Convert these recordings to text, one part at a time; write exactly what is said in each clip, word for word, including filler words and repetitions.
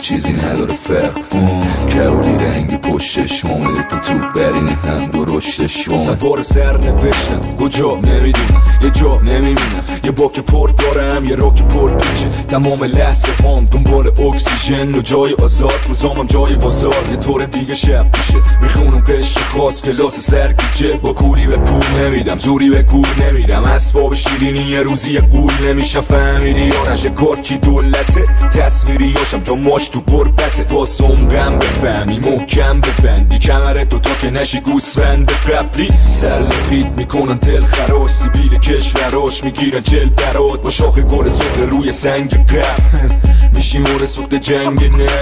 چیزی نداره فرق. کبولی رنگی پشتش مامده تو تو برین هم درشتش مامده. سوار سر نوشتم کجا نمیدونم، یه جا نمیمونم، یه باک پر دارم یه راک پر پیچه. تمام لحظه هم دنبال اکسیژن و جای آزاد، روزامم جای بازار یه طور دیگه شب میشه. میخونم قشر خاص کلاس سرگیجه، با کولی به پول نمیدم زوری به کور نمیدم. اسباب شیرینی یه روزی یه قول نمیشم، فهمیدی یا نشه کار کی دولته. تصویری هاشم جا ماش تو قربته، باسم غم بفهمی محکم ببندی کمره تو تا که نشی گوسفند قبلی. سلخیت میکنن تل خراش سیبیل کشوراش میگیرن جل برات، با شاخ گل سخت روی سنگ قبل میشی مور سخت جنگ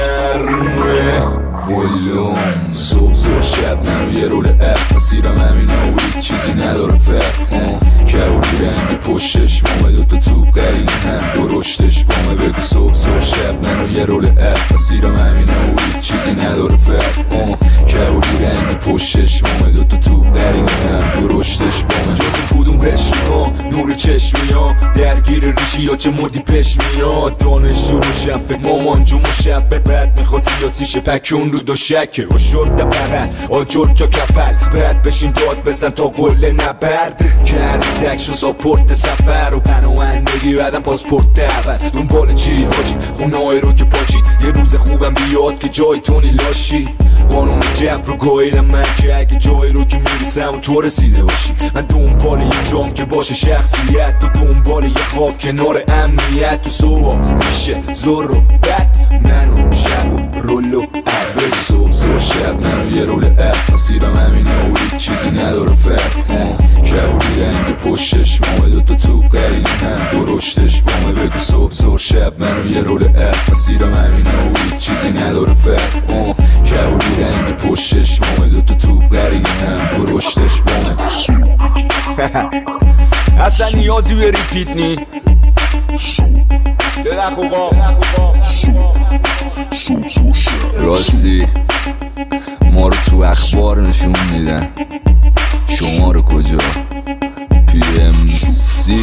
نرمه. ولوم صبح زور شب منو یه رول اف مسیرم همینه و هیچ چیزی نداره فرق. کبولی رنگی پشتش مامه دوتا توب قرینه هم درشتش بامه. بگو صبح زور شب منو یه رول اف مسیرم همینه و هیچ چیزی نداره فرق. کبولی رنگی پشتش مامه دوتا توب قرینه هم درشتش بامه. جز کدوم قشری ها نور چشمی ها درگیر ریشی یا چه مدی پش میاد. دانش رو شفه مامان جو مشبه بعد میخوا سیاسیشه پکون رو دو شکه و شد بغل آجر جا کپل. بعد بشین داد بزن تا گل نبرد کردی سکشن ساپورت سفر و پناهندگی بعدم پاسپورت عوض. دنبال چی حاجی خونه های رو که پاچی، یه روز خوبم بیاد که جای تونی لاشی. قانون جبر رو گاهیدم من که اگه جایی رو که میرسم و تو رسیده باشی. من دنبال یه جام که باشه شخصیت، تو دنبال یه خواب کنار امنیت. تو صبح میشه زور و بد منو شب و رول و عرق. صبح زور شب منو یه رول اف مسیرم همینه و هیچ چیزی نداره فرق. کبولی رنگ پشتش مامه دوتا توب قرینه هم درشتش بامه. بگو صبح زور شب منو یه رول اف مسیرم همینه و هیچ چیزی نداره فرق. کبولی رنگ پشتش مامه دوتا توب قرینه هم درشتش بامه. اصلا نیازی به ریپیت نی راستی ما رو تو اخبار نشون میدن، شما رو کجا؟ پی ام سی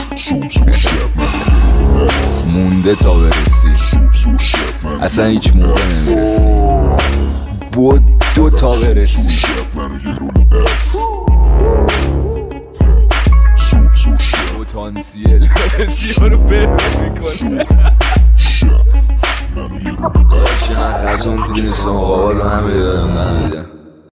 مونده تا برسی، اصلا هیچ موقع نمیرسی. بود دو تا برسی. پتانسیل برسی ها رو بهتر میکنه. من غذام تو نیستم آقا رو هم بیدارم من میدم.